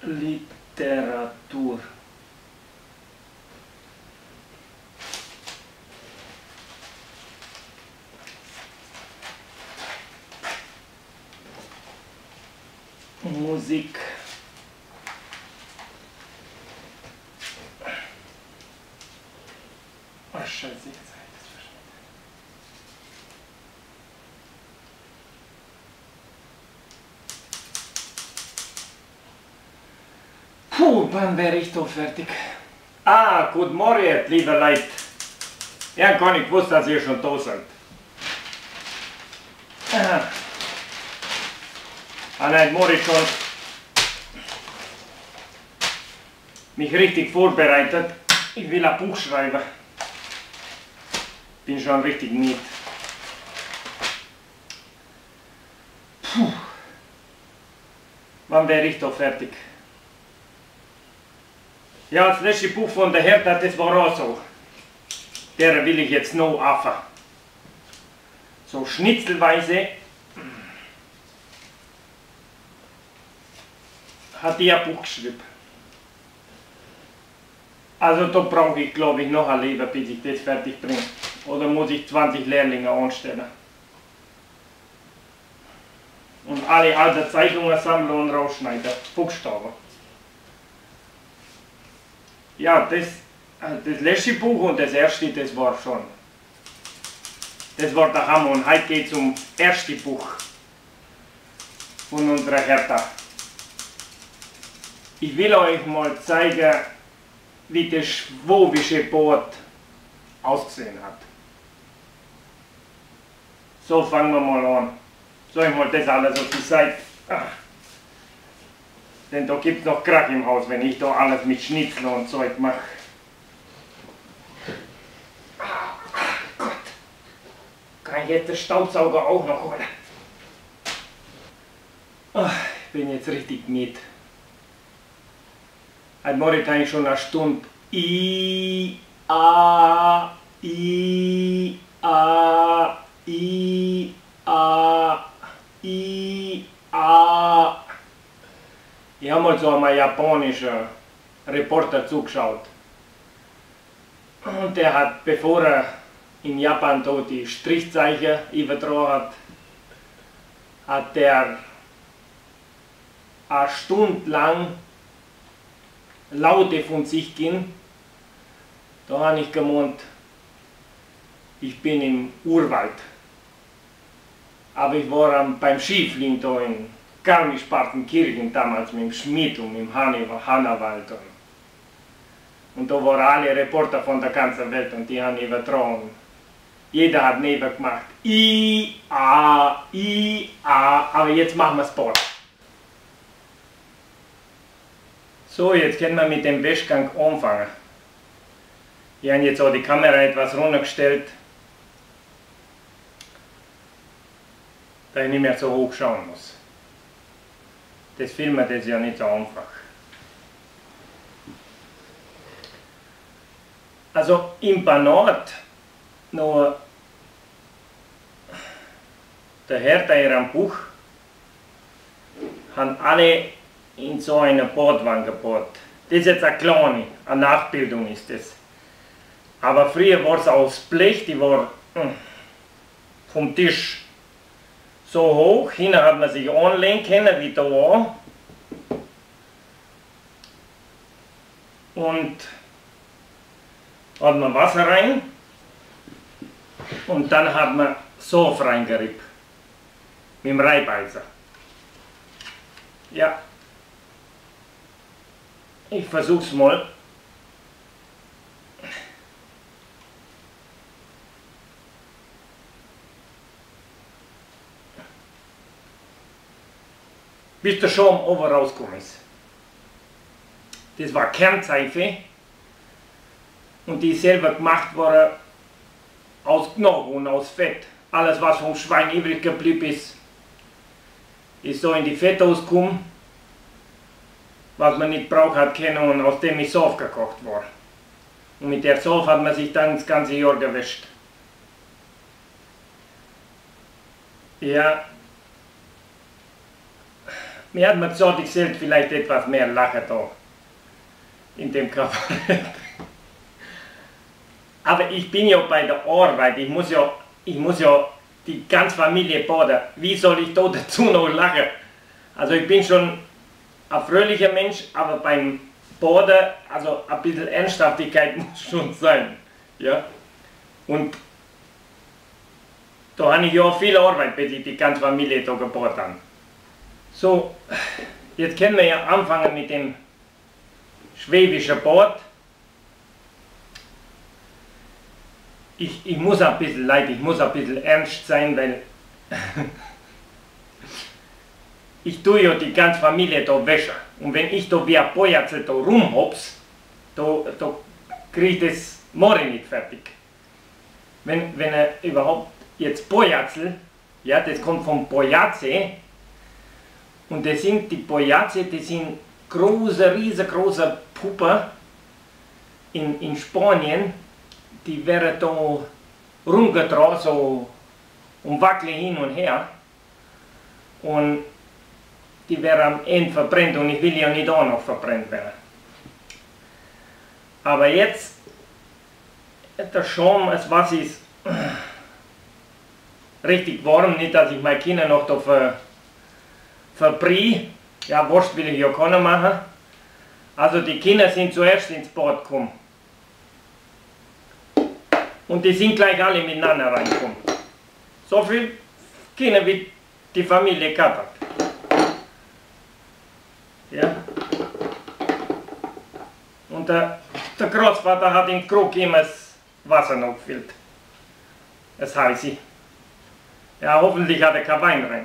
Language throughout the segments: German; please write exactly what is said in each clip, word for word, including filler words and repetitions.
Literatur. Musik. Ach, scheiße, jetzt habe ich das verschnitten. Puh, wann wäre ich doch fertig? Ah, guten Morgen, liebe Leute. Ich habe gar nicht gewusst, dass ihr schon da seid. Ah. Ah nein, Moritz schon mich richtig vorbereitet. Ich will ein Buch schreiben. Bin schon richtig mit. Puh. Wann wäre ich da fertig? Ja, das letzte Buch von der Hertha, das war auch so. Der will ich jetzt noch anfangen. So schnitzelweise hat die ein Buch geschrieben. Also da brauche ich, glaube ich, noch ein Leben, bis ich das fertig bringe. Oder muss ich zwanzig Lehrlinge anstellen. Und alle alten Zeichnungen sammeln und rausschneiden. Buchstaben. Ja, das, das letzte Buch und das erste, das war schon. Das war der Hammer. Und heute geht es um das erste Buch von unserer Hertha. Ich will euch mal zeigen, wie das schwäbische Boot ausgesehen hat. So, fangen wir mal an. Soll ich mal das alles auf die Seite? Ach. Denn da gibt es noch Krach im Haus, wenn ich da alles mit Schnitzel und Zeug mache. Ah, Gott! Kann ich jetzt den Staubsauger auch noch holen? Ach, ich bin jetzt richtig mit. Heute Morgen habe ich schon eine Stunde I, A, I, A, I, A, I, A. Ich habe mal so einem japanischen Reporter zugeschaut. Und der hat, bevor er in Japan da die Strichzeichen übertragen hat, hat der eine Stunde lang Laute von sich gehen. Da habe ich gemeint, ich bin im Urwald. Aber ich war beim Skifliegen da in Garmisch-Partenkirchen damals mit dem Schmidt und mit dem Hannawald. Und da waren alle Reporter von der ganzen Welt und die haben übertragen. Jeder hat neben gemacht. I, A, I, A, aber jetzt machen wir Sport. So, jetzt können wir mit dem Wäschgang anfangen. Ich habe jetzt auch die Kamera etwas runtergestellt, da ich nicht mehr so hoch schauen muss. Das Filmen, das ist ja nicht so einfach. Also im Banat noch der Hertha ihrem Buch haben alle in so einer Badwanne gebaut. Das ist jetzt eine kleine, eine Nachbildung ist das. Aber früher war es aus Blech, die war mh, vom Tisch so hoch, hinten hat man sich anlehnen können, wie da war. Und hat man Wasser rein und dann hat man Sof reingerippt. Mit dem Reibeiser. Ja. Ich versuch's mal. Bis der Schaum oben rausgekommen ist. Das war Kernseife und die selber gemacht war aus Knochen und aus Fett. Alles was vom Schwein übrig geblieben ist, ist so in die Fett ausgekommen, was man nicht braucht hat können und aus dem ist Sof gekocht war. Und mit der Sof hat man sich dann das ganze Jahr gewäscht. Ja. mir hat man gesagt, ich sollte vielleicht etwas mehr lachen da. In dem Kabarett. Aber ich bin ja bei der Arbeit, ich muss ja, ich muss ja die ganze Familie baden. Wie soll ich da dazu noch lachen? Also ich bin schon ein fröhlicher Mensch, aber beim Baden, also ein bisschen Ernsthaftigkeit muss schon sein. Ja? Und da habe ich ja viel Arbeit, bis ich die ganze Familie da gebaut habe. So, jetzt können wir ja anfangen mit dem schwäbischen Bad. Ich, ich muss ein bisschen leid, ich muss ein bisschen ernst sein, weil ich tue ja die ganze Familie da wäschen. Und wenn ich da wie ein Bojatzel da rumhops, da, da kriege ich das morgen nicht fertig. Wenn, wenn er überhaupt jetzt Bojatzel, ja, das kommt vom Bojace, und das sind die Bojace, das sind große, riesengroße Puppen in, in Spanien, die werden da rumgetragen, so und wackeln hin und her. Und die werden am Ende verbrennt und ich will ja nicht auch noch verbrennt werden. Aber jetzt, der Schaum, das Wasser ist richtig warm, nicht dass ich meine Kinder noch da ver, verbrie. Ja, Wurst will ich ja keiner machen. Also die Kinder sind zuerst ins Bad gekommen. Und die sind gleich alle miteinander reingekommen. So viele Kinder wie die Familie gehabt hat. Ja. Und der, der Großvater hat in den Krug immer das Wasser noch gefüllt. Das heiße. Ja, hoffentlich hat er kein Wein rein.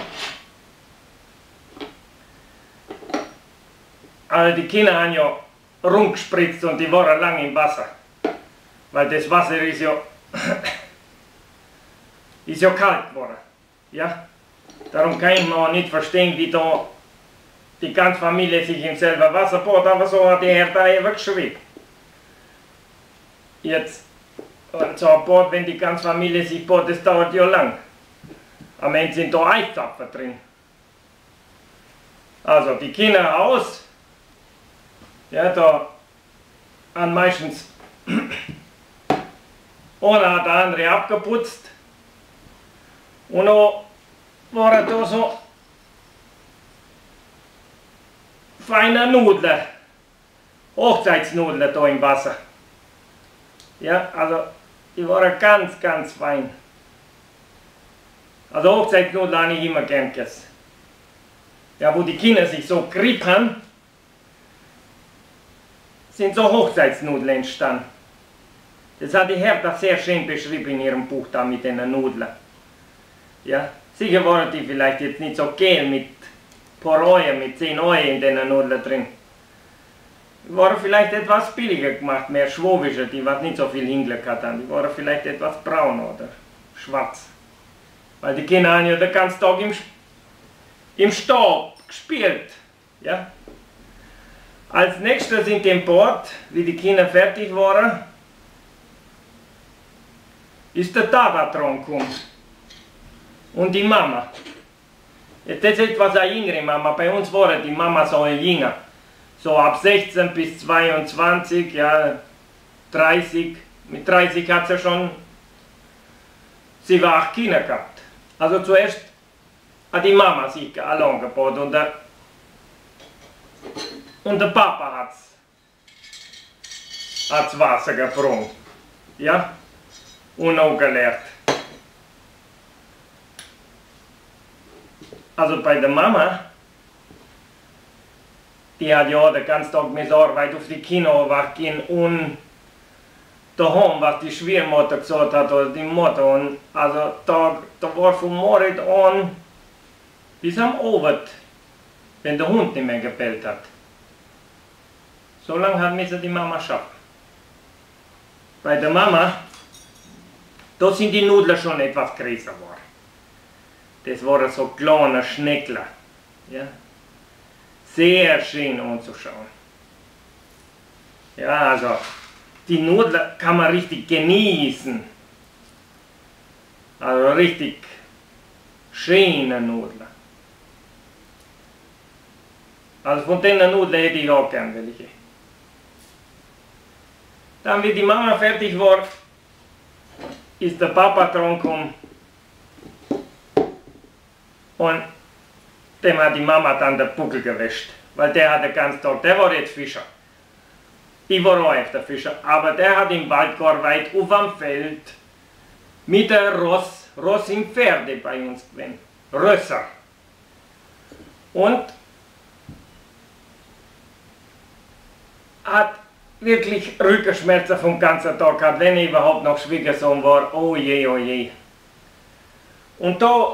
Also die Kinder haben ja rumgespritzt und die waren lange im Wasser. Weil das Wasser ist ja, ist ja kalt geworden. Ja? Darum kann ich mir auch nicht verstehen, wie da die ganze Familie sich im selben Wasser baut, aber so hat die Herr einfach geschwebt. Jetzt, so ein Bad, wenn die ganze Familie sich baut, das dauert ja lang. Am Ende sind da Eiszapfen drin. Also die Kinder aus, ja, da haben meistens einer hat der andere abgeputzt und dann waren da so feine Nudeln, Hochzeitsnudeln da im Wasser. Ja, also die waren ganz, ganz fein. Also Hochzeitsnudeln habe ich immer gern gegessen. Ja, wo die Kinder sich so kribbeln, sind so Hochzeitsnudeln entstanden. Das hat die Hertha sehr schön beschrieben in ihrem Buch da mit den Nudeln. Ja, sicher waren die vielleicht jetzt nicht so gel mit paar Euro, mit zehn Euro in den Nudeln drin. Die waren vielleicht etwas billiger gemacht, mehr schwäbischer, die was nicht so viel Hinglück hatten. Die waren vielleicht etwas braun oder schwarz. Weil die Kinder haben ja den ganzen Tag im, im Staub gespielt. Ja. Als nächstes in dem Bad, wie die Kinder fertig waren, ist der Tata dran gekommen. Und die Mama. Jetzt ist etwas eine jüngere Mama. Bei uns war die Mama so ein jünger. So ab sechzehn bis zweiundzwanzig, ja, dreißig. Mit dreißig hat sie schon sieben, acht Kinder gehabt. Also zuerst hat die Mama sich allein gebaut und der, und der Papa hat's, hat's Wasser gebrungen. Ja? Und auch gelernt. Also bei der Mama, die hat ja den ganzen Tag mit Arbeit auf die Kinder gehen und daheim, was die Schwiegermutter gesagt hat, oder die Mutter. Und also da, da war von morgens an bis am Abend, wenn der Hund nicht mehr gebellt hat. So lange hat müssen die Mama schaffen. Bei der Mama, da sind die Nudeln schon etwas größer geworden. Das waren so kleine Schneckler. Ja? Sehr schön anzuschauen. Ja, also die Nudeln kann man richtig genießen. Also richtig schöne Nudeln. Also von den Nudeln hätte ich auch gern welche. Dann, wie die Mama fertig war, ist der Papa dran gekommen und dem hat die Mama dann den Buckel gewäscht, weil der hat den ganzen Tag, der war jetzt Fischer. Ich war auch öfter Fischer, aber der hat im Wald gearbeitet, auf am Feld, mit der Ross, Ross im Pferde bei uns gewesen, Rösser. Und hat wirklich Rückenschmerzen vom ganzen Tag gehabt, wenn ich überhaupt noch Schwiegersohn war, oh je, oh je. Und da,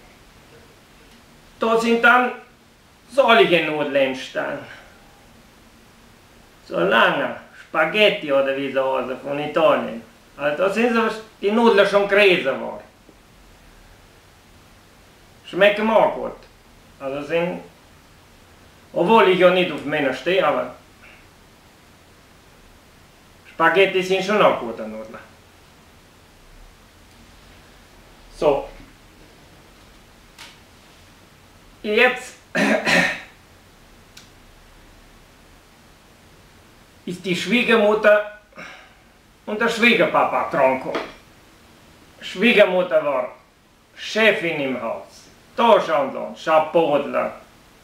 da sind dann solche Nudeln entstanden. So lange, Spaghetti oder wie so heißen, von Italien. Also da sind so die Nudeln schon größer geworden. Schmecken mir auch gut. Also sind, obwohl ich ja nicht auf Männer stehe, aber Spaghetti sind schon auch gute Nudeln. So. Jetzt ist die Schwiegermutter und der Schwiegerpapa dran gekommen. Schwiegermutter war Chefin im Haus. Da schauen Sie an, Schapodler.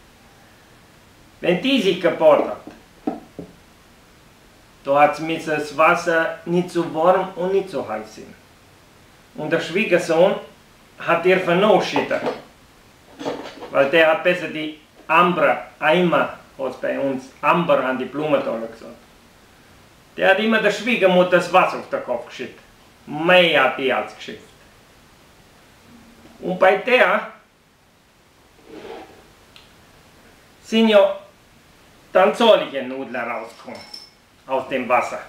Wenn die sich gebaut hat, da hat das Wasser nicht so warm und nicht so heiß sein. Und der Schwiegersohn hat ihr vernachschüttet. Weil der hat besser die Ambra, Eimer, hat bei uns, Amber an die Blumenthal gesagt. Der hat immer der Schwiegermutter das Wasser auf den Kopf geschüttet. Mehr hat die als geschifft. Und bei der sind ja dann solche Nudeln rausgekommen aus dem Wasser.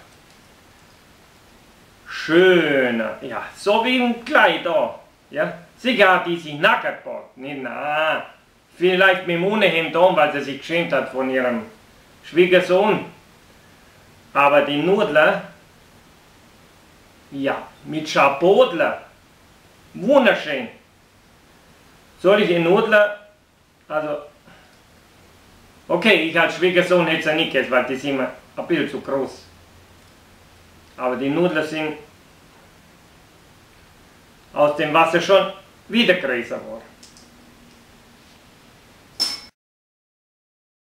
Schöner, ja, so wie ein Kleid da. Ja. Sicher hat die sich nackt gebaut. Nicht, na, vielleicht mit dem Unterhemd an, weil sie sich geschämt hat von ihrem Schwiegersohn. Aber die Nudeln, ja, mit Schapodler, wunderschön. Solche Nudeln, also, okay, ich als Schwiegersohn hätte sie nicht gegessen, weil die sind mir ein bisschen zu groß. Aber die Nudeln sind aus dem Wasser schon wieder größer geworden.